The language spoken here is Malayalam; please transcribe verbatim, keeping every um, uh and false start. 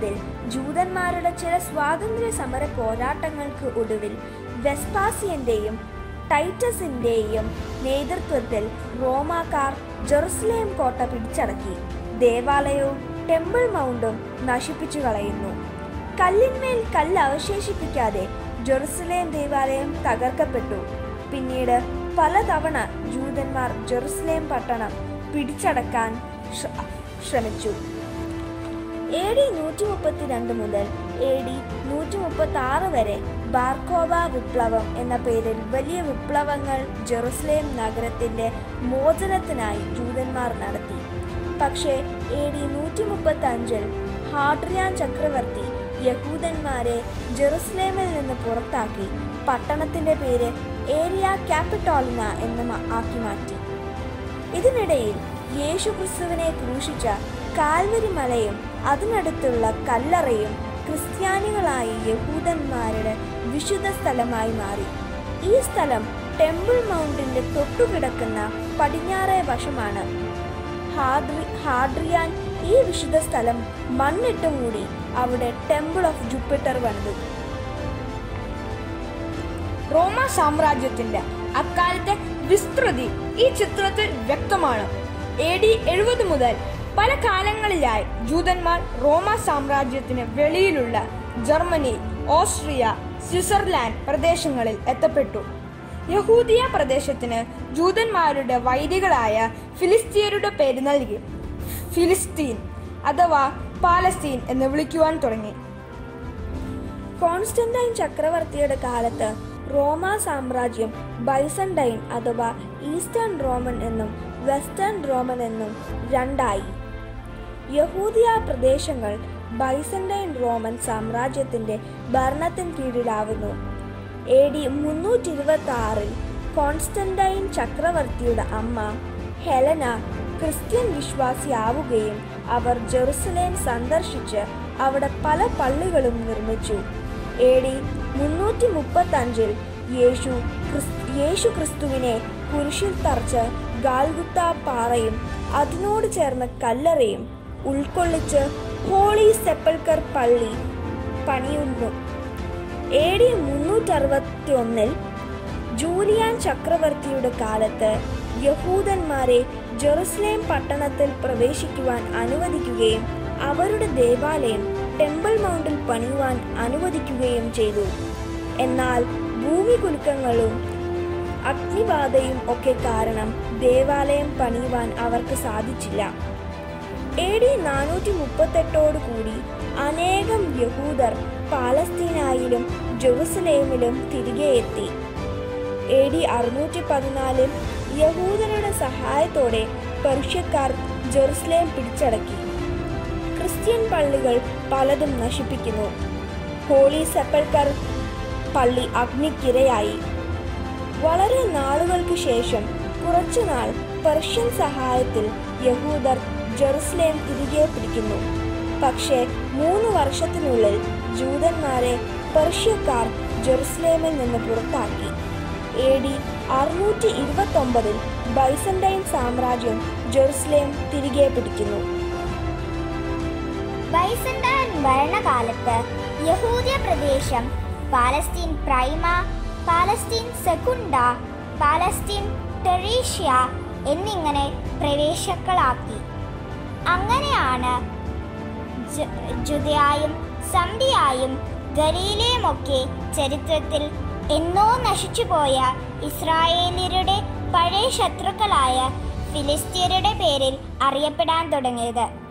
മുപ്പതിൽ ജൂതന്മാരുടെ ചില സ്വാതന്ത്ര്യ സമര പോരാട്ടങ്ങൾക്ക് ഒടുവിൽ വെസ്പാസിയന്റെയും ടൈറ്റസിന്റെയും നേതൃത്വത്തിൽ റോമാക്കാർ ജെറുസലേം കോട്ട പിടിച്ചടക്കി. ദേവാലയവും ടെമ്പിൾ മൗണ്ടും നശിപ്പിച്ചു കളയുന്നു. കല്ലിന്മേൽ കല്ല് അവശേഷിപ്പിക്കാതെ ജെറുസലേം ദേവാലയം തകർക്കപ്പെട്ടു. പിന്നീട് പലതവണ ജൂതന്മാർ ജെറുസലേം പട്ടണം പിടിച്ചടക്കാൻ ശ്രമിച്ചു. എ ഡി നൂറ്റി മുപ്പത്തിരണ്ട് മുതൽ എ ഡി നൂറ്റി മുപ്പത്തി ആറ് വരെ ബാർക്കോബ വിപ്ലവം എന്ന പേരിൽ വലിയ വിപ്ലവങ്ങൾ ജെറുസലേം നഗരത്തിന്റെ മോചനത്തിനായി ജൂതന്മാർ നടത്തി. പക്ഷേ എ ഡി നൂറ്റി മുപ്പത്തി അഞ്ചിൽ ഹാഡ്രിയാൻ ചക്രവർത്തി യഹൂദന്മാരെ ജെറുസലേമിൽ നിന്ന് പുറത്താക്കി പട്ടണത്തിന്റെ പേര് ഏരിയ ക്യാപിറ്റോളിന എന്ന് ആക്കി മാറ്റി. ഇതിനിടയിൽ യേശു ക്രിസ്തുവിനെ ക്രൂശിച്ച കാൽവരി മലയും അതിനടുത്തുള്ള കല്ലറയും ക്രിസ്ത്യാനികളായ യഹൂദന്മാരുടെ വിശുദ്ധ സ്ഥലമായി മാറി. ഈ സ്ഥലം ടെമ്പിൾ മൗണ്ടിന്റെ തൊട്ടുകിടക്കുന്ന പടിഞ്ഞാറേ വശമാണ്. ഹാഡ്രി ഹാഡ്രിയാൻ ഈ വിശുദ്ധ സ്ഥലം മണ്ണിട്ട് മൂടി അവിടെ ടെമ്പിൾ ഓഫ് ജൂപ്പിറ്റർ പണിതു. റോമ സാമ്രാജ്യത്തിന്റെ അക്കാലത്തെ വിസ്തൃതി ഈ ചിത്രത്തിൽ വ്യക്തമാണ്. എ ഡി എഴുപത് മുതൽ പല കാലങ്ങളിലായി ജൂതന്മാർ റോമ സാമ്രാജ്യത്തിന് വെളിയിലുള്ള ജർമ്മനി, ഓസ്ട്രിയ, സ്വിറ്റ്സർലാൻഡ് പ്രദേശങ്ങളിൽ എത്തപ്പെട്ടു. യഹൂദിയ പ്രദേശത്തിന് ജൂതന്മാരുടെ വൈരികളായ ഫിലിസ്തീയരുടെ പേര് നൽകി ഫിലിസ്തീൻ അഥവാ പാലസ്തീൻ എന്ന് വിളിക്കുവാൻ തുടങ്ങി. കോൺസ്റ്റന്റൈൻ ചക്രവർത്തിയുടെ കാലത്ത് റോമ സാമ്രാജ്യം ബൈസന്റൈൻ അഥവാ ഈസ്റ്റേൺ റോമൻ എന്നും വെസ്റ്റേൺ റോമൻ എന്നും രണ്ടായി. യഹൂദിയ പ്രദേശങ്ങൾ ബൈസന്റൈൻ റോമൻ സാമ്രാജ്യത്തിന്റെ ഭരണത്തിന് കീഴിലാവുന്നു. എ ഡി മുന്നൂറ്റി ഇരുപത്തി ആറിൽ കോൺസ്റ്റന്റൈൻ ചക്രവർത്തിയുടെ അമ്മ ഹെലന ക്രിസ്ത്യൻ വിശ്വാസിയാവുകയും അവർ ജെറുസലേം സന്ദർശിച്ച് അവിടെ പല പള്ളികളും നിർമ്മിച്ചു. എ ഡി മുന്നൂറ്റി മുപ്പത്തി അഞ്ചിൽ യേശു യേശു ക്രിസ്തുവിനെ കുരിശിൽ തറച്ച് ഗാൽഗുത്ത പാറയും അതിനോട് ചേർന്ന കല്ലറയും ഉൾക്കൊള്ളിച്ച് ഹോളി സെപ്പൽക്കർ പള്ളി പണിയുന്നു. എ ഡി മുന്നൂറ്റി അറുപത്തി ഒന്നിൽ ജൂലിയാൻ ചക്രവർത്തിയുടെ കാലത്ത് യഹൂദന്മാരെ ജെറുസലേം പട്ടണത്തിൽ പ്രവേശിക്കുവാൻ അനുവദിക്കുകയും അവരുടെ ദേവാലയം ടെമ്പിൾ മൗണ്ടിൽ പണിയുവാൻ അനുവദിക്കുകയും ചെയ്തു. എന്നാൽ ഭൂമികുലുക്കങ്ങളും അഗ്നിബാധയും ഒക്കെ കാരണം ദേവാലയം പണിയുവാൻ അവർക്ക് സാധിച്ചില്ല. എ ഡി നാനൂറ്റി മുപ്പത്തെട്ടോടു കൂടി അനേകം യഹൂദർ പാലസ്തീനായിലും ജെറുസലേമിലും തിരികെ എത്തി. എ ഡി അറുന്നൂറ്റി പതിനാലിൽ യഹൂദരുടെ സഹായത്തോടെ പെർഷ്യക്കാർ ജെറുസലേം പിടിച്ചടക്കി. ക്രിസ്ത്യൻ പള്ളികൾ പലതും നശിപ്പിക്കുന്നു. ഹോളി സെപ്പൽക്കർ പള്ളി അഗ്നിക്കിരയായി. വളരെ നാളുകൾക്ക് ശേഷം കുറച്ചുനാൾ പെർഷ്യൻ സഹായത്തിൽ യഹൂദർ ജെറുസലേം തിരികെ പിടിക്കുന്നു. പക്ഷേ മൂന്ന് വർഷത്തിനുള്ളിൽ ജൂതന്മാരെ പെർഷ്യക്കാർ ജെറുസലേമിൽ നിന്ന് പുറത്താക്കി. എ ഡി അറുന്നൂറ്റി ഇരുപത്തി ഒമ്പതിൽ ബൈസന്റൈൻ സാമ്രാജ്യം ജെറുസലേം തിരികെ പിടിക്കുന്നു. ബൈസന്റൈൻ ഭരണകാലത്ത് യഹൂദ്യ പ്രദേശം Palestine Prima, Palestine Secunda, Palestine Tertia എന്നിങ്ങനെ പ്രദേശങ്ങളാക്കി. അങ്ങനെയാണ് ജുദയായും സന്ധിയായും ഗലീലയുമൊക്കെ ചരിത്രത്തിൽ എന്നോ നശിച്ചുപോയ ഇസ്രായേലിയരുടെ പഴയ ശത്രുക്കളായ ഫിലിസ്തീയരുടെ പേരിൽ അറിയപ്പെടാൻ തുടങ്ങിയത്.